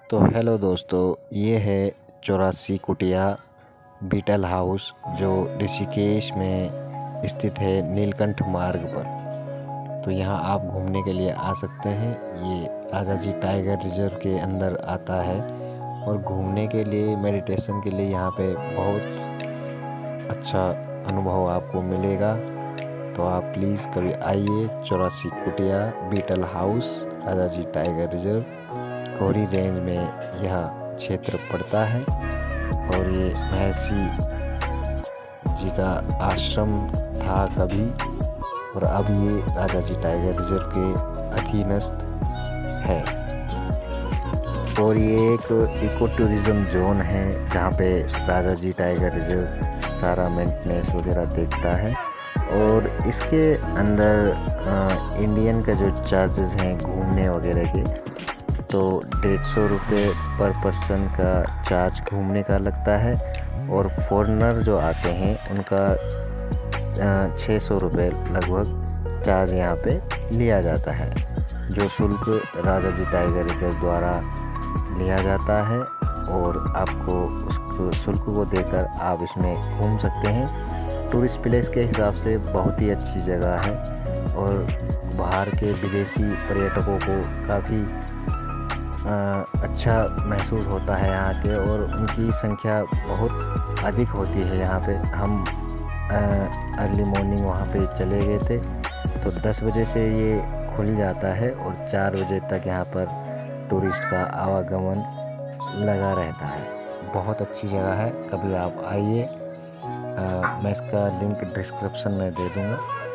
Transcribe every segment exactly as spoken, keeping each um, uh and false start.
तो हेलो दोस्तों, ये है चौरासी कुटिया बीटल हाउस जो ऋषिकेश में स्थित है नीलकंठ मार्ग पर। तो यहाँ आप घूमने के लिए आ सकते हैं। ये राजा जी टाइगर रिजर्व के अंदर आता है और घूमने के लिए, मेडिटेशन के लिए यहाँ पे बहुत अच्छा अनुभव आपको मिलेगा। तो आप प्लीज़ कभी आइए। Chaurasi Kutiya Beatle house, Rajaji tiger reserve, कोरी रेंज में यह क्षेत्र पड़ता है। और ये महर्षि जी का आश्रम था कभी, और अब ये राजा जी टाइगर रिजर्व के अधीनस्थ है। और ये एक इको टूरिज्म जोन है जहाँ पे राजा जी टाइगर रिजर्व सारा मेंटेनेंस वगैरह देखता है। और इसके अंदर आ, इंडियन का जो चार्जेस हैं घूमने वगैरह के, तो डेढ़ सौ रुपये पर पर्सन का चार्ज घूमने का लगता है। और फॉरेनर जो आते हैं उनका छः सौ रुपये लगभग चार्ज यहाँ पे लिया जाता है, जो शुल्क राजा जी टाइगर रिजर्व द्वारा लिया जाता है। और आपको उस शुल्क को देकर आप इसमें घूम सकते हैं। टूरिस्ट प्लेस के हिसाब से बहुत ही अच्छी जगह है और बाहर के विदेशी पर्यटकों को काफ़ी अच्छा महसूस होता है यहाँ के, और उनकी संख्या बहुत अधिक होती है यहाँ पे। हम अर्ली मॉर्निंग वहाँ पे चले गए थे, तो दस बजे से ये खुल जाता है और चार बजे तक यहाँ पर टूरिस्ट का आवागमन लगा रहता है। बहुत अच्छी जगह है, कभी आप आइए। मैं इसका लिंक डिस्क्रिप्शन में दे दूँगा।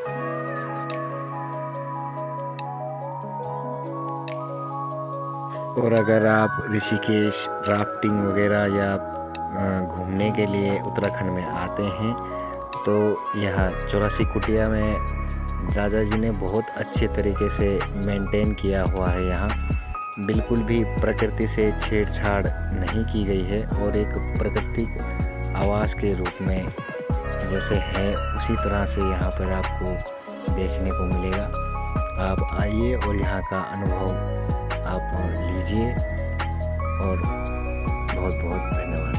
और अगर आप ऋषिकेश राफ्टिंग वगैरह या घूमने के लिए उत्तराखंड में आते हैं, तो यहाँ चौरासी कुटिया में राजा जी ने बहुत अच्छे तरीके से मेंटेन किया हुआ है। यहाँ बिल्कुल भी प्रकृति से छेड़छाड़ नहीं की गई है, और एक प्राकृतिक आवास के रूप में जैसे है उसी तरह से यहाँ पर आपको देखने को मिलेगा। आप आइए और यहाँ का अनुभव आप लीजिए। और बहुत बहुत धन्यवाद।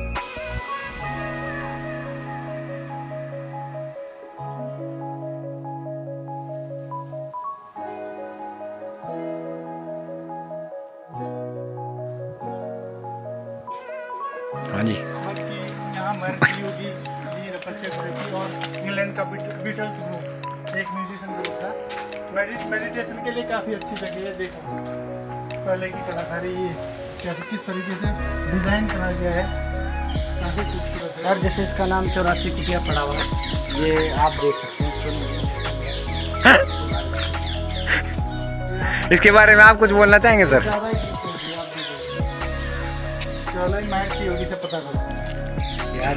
हाँ जी, यहाँ महर्षि योगी जी तपस्या करी थी, और इंग्लैंड का बीटल्स ग्रुप एक म्यूजिशियन ग्रुप था। मेडिट मेडिटेशन के लिए काफ़ी अच्छी जगह है। देखो पहले की कलाकारी ये क्या किस तरीके से डिज़ाइन करा गया है, काफ़ी खूबसूरत है। और जैसे इसका नाम चौरासी कुटिया पड़ा हुआ है, ये आप देख सकते हैं। इसके बारे में आप कुछ बोलना चाहेंगे सर? ज़्यादा ही चलो ही महर्षि योगी से पता करो यार।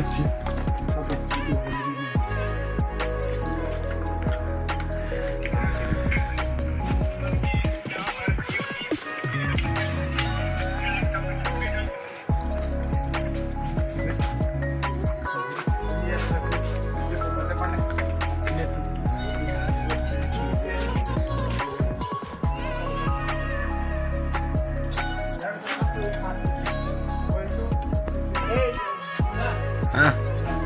हाँ,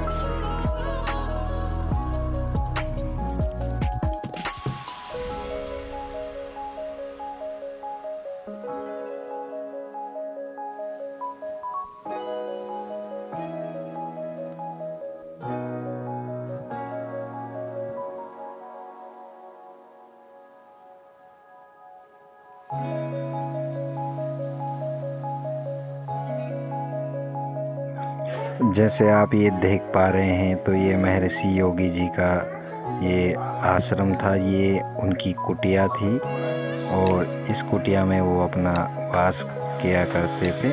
जैसे आप ये देख पा रहे हैं, तो ये महर्षि योगी जी का ये आश्रम था, ये उनकी कुटिया थी, और इस कुटिया में वो अपना वास किया करते थे।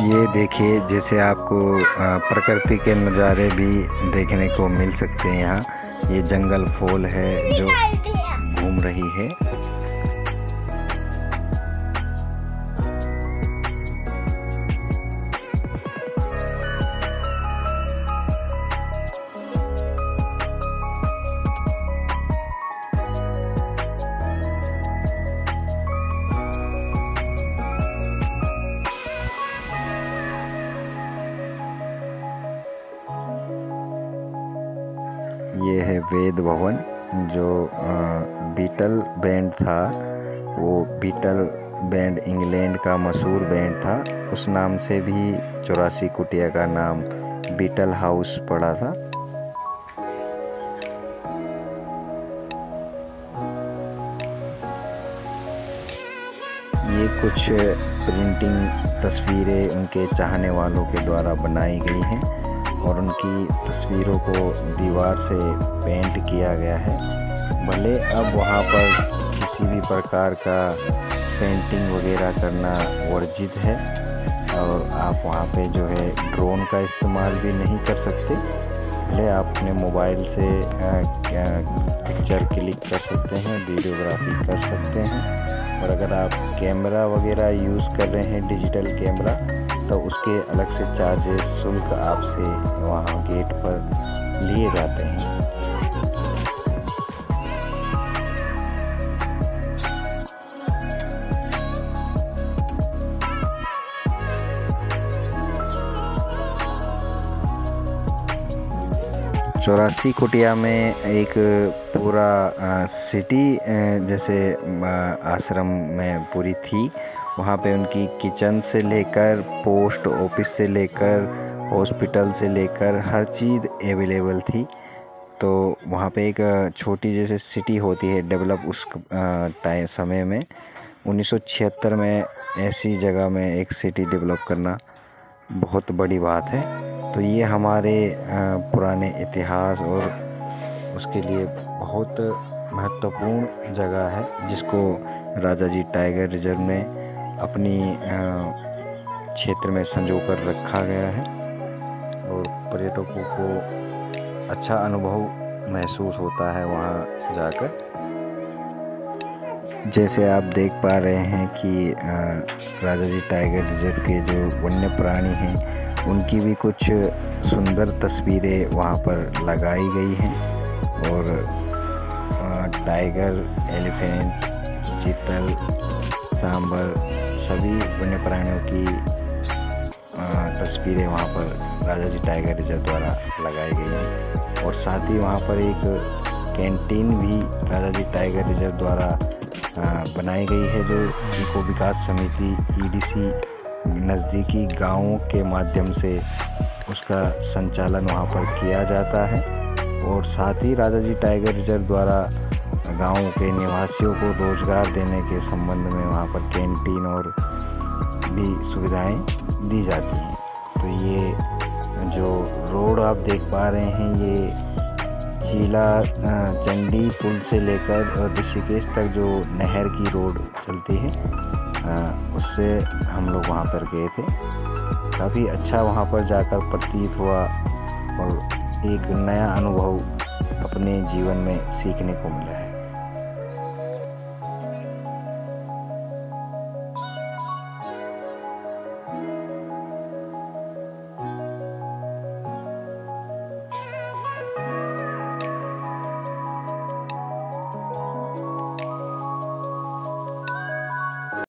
ये देखिए, जैसे आपको प्रकृति के नज़ारे भी देखने को मिल सकते हैं यहाँ। ये जंगल फॉल है जो घूम रही है। ये है वेद भवन, जो बीटल बैंड था। वो बीटल बैंड इंग्लैंड का मशहूर बैंड था। उस नाम से भी चौरासी कुटिया का नाम बीटल हाउस पड़ा था। ये कुछ प्रिंटिंग तस्वीरें उनके चाहने वालों के द्वारा बनाई गई हैं और उनकी तस्वीरों को दीवार से पेंट किया गया है। भले अब वहाँ पर किसी भी प्रकार का पेंटिंग वगैरह करना वर्जित है और आप वहाँ पे जो है ड्रोन का इस्तेमाल भी नहीं कर सकते। भले आप अपने मोबाइल से पिक्चर क्लिक कर सकते हैं, वीडियोग्राफी कर सकते हैं। और अगर आप कैमरा वगैरह यूज़ कर रहे हैं, डिजिटल कैमरा, तो उसके अलग से चार्जेस शुल्क आपसे वहाँ गेट पर लिए जाते हैं। चौरासी कुटिया में एक पूरा आ, सिटी आ, जैसे आ, आश्रम में पूरी थी। वहाँ पे उनकी किचन से लेकर पोस्ट ऑफिस से लेकर हॉस्पिटल से लेकर हर चीज़ अवेलेबल थी। तो वहाँ पे एक छोटी जैसे सिटी होती है डेवलप उस टाइम समय में उन्नीस सौ छिहत्तर में ऐसी जगह में एक सिटी डेवलप करना बहुत बड़ी बात है। तो ये हमारे पुराने इतिहास और उसके लिए बहुत महत्वपूर्ण जगह है, जिसको राजा जी टाइगर रिजर्व ने अपनी क्षेत्र में संजो कर रखा गया है और पर्यटकों को अच्छा अनुभव महसूस होता है वहाँ जाकर। जैसे आप देख पा रहे हैं कि राजा जी टाइगर रिजर्व के जो वन्य प्राणी हैं उनकी भी कुछ सुंदर तस्वीरें वहाँ पर लगाई गई हैं और टाइगर, एलिफेंट, चीतल, सांबर सभी वन्य प्राणियों की तस्वीरें वहाँ पर राजा जी टाइगर रिजर्व द्वारा लगाई गई हैं। और साथ ही वहाँ पर एक कैंटीन भी राजा जी टाइगर रिजर्व द्वारा बनाई गई है, जो इको विकास समिति ई डी सी नज़दीकी गाँवों के माध्यम से उसका संचालन वहाँ पर किया जाता है। और साथ ही राजा जी टाइगर रिजर्व द्वारा गाँव के निवासियों को रोज़गार देने के संबंध में वहाँ पर कैंटीन और भी सुविधाएं दी जाती हैं। तो ये जो रोड आप देख पा रहे हैं, ये चीला चंडी पुल से लेकर ऋषिकेश तक जो नहर की रोड चलती है, उससे हम लोग वहाँ पर गए थे। काफ़ी अच्छा वहाँ पर जाकर प्रतीत हुआ और एक नया अनुभव अपने जीवन में सीखने को मिला है।